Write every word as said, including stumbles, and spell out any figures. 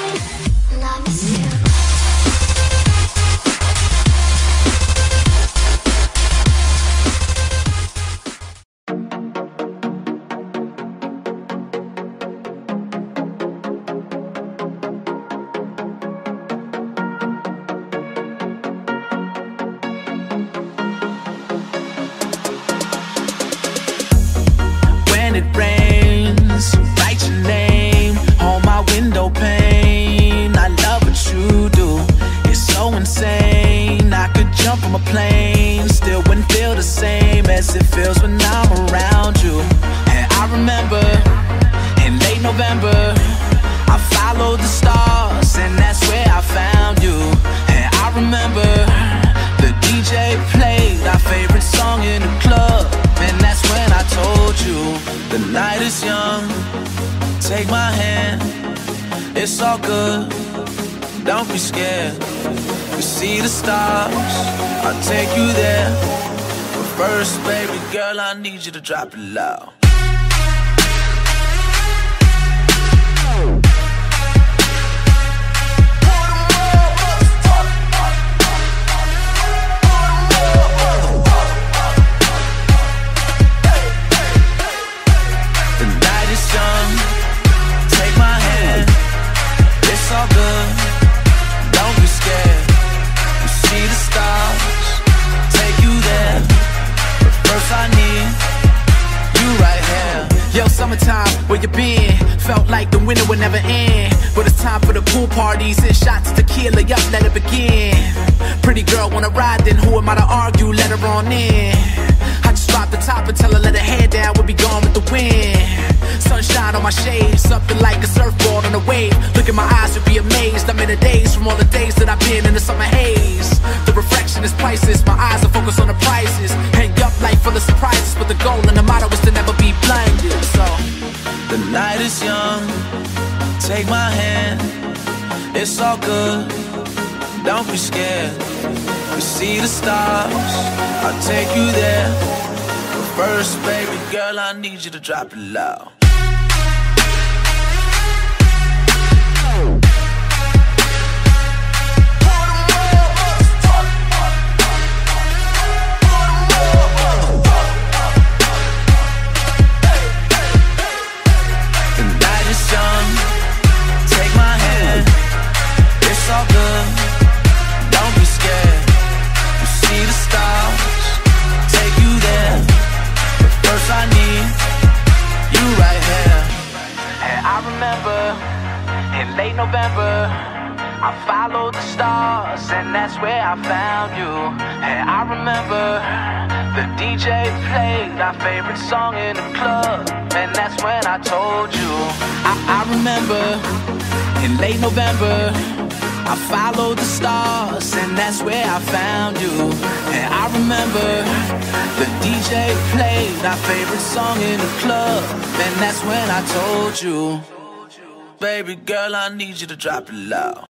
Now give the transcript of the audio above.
Love is you. When it rains, write your name on my window pane. I love what you do, it's so insane. I could jump from a plane, still wouldn't feel the same as it feels when I'm around you. And I remember in late November, I followed the stars and that's where I found you. And I remember the D J played our favorite song in the club, and that's when I told you, the night is young, take my hand, it's all good, don't be scared. We see the stars, I'll take you there, but first, baby girl, I need you to drop it low. Summertime, where you been? Felt like the winter would never end, but it's time for the pool parties and shots of tequila, yup, let it begin. Pretty girl wanna ride, then who am I to argue? Let her on in. I just drop the top and tell her let her head down, we'll be gone with the wind. Sunshine on my shades, something like a surfboard on a wave. Look in my eyes, you'll be amazed. I'm in a daze from all the days that I've been in the summer haze. The reflection is priceless, my eyes are focused on the prizes. Hang up, life full of surprises, but the goal and the motto is to never be blinded. So, the night is young, take my hand, it's all good, don't be scared. We see the stars, I'll take you there, but first, baby girl, I need you to drop it low. In late November, I followed the stars, and that's where I found you. And I remember the D J played our favorite song in the club, and that's when I told you. I, I remember in late November, I followed the stars, and that's where I found you. And I remember the D J played our favorite song in the club, and that's when I told you, baby girl, I need you to drop it low.